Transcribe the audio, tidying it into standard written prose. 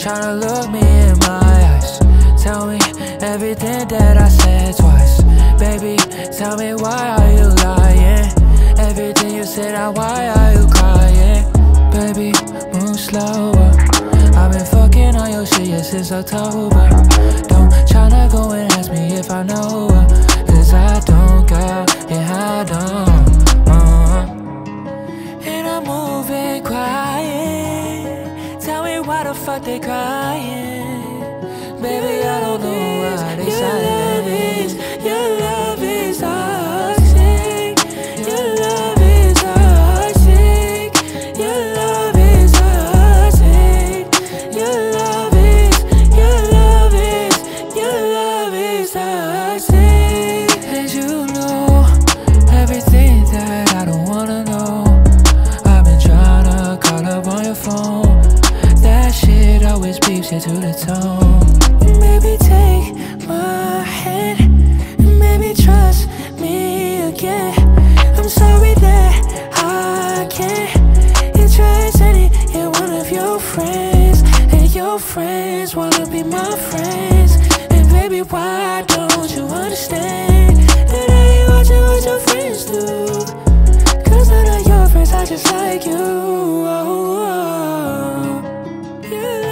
tryna look me in my eyes. Tell me everything that I said twice. Baby, tell me why are you lying? Everything you said, now why are you crying? Baby, move slower. I've been fucking on your shit, yeah, since October. Don't tryna go and ask me if I know her, cause I don't, girl, yeah, I don't. And I'm moving, crying. Tell me why the fuck they crying? Baby, I don't know why they silent. Your love is toxic. Your love is toxic. Your love is toxic. Your love is toxic. And you know everything that I don't wanna know. I've been tryna call up on your phone. That shit always beeps you to the tone. Maybe take my hand, maybe trust me again. I'm sorry that I can't. You try sending it one of your friends, and your friends wanna be my friends. And baby, why don't you understand that I ain't watching what your friends do? Cause none of your friends are just like you. Yeah.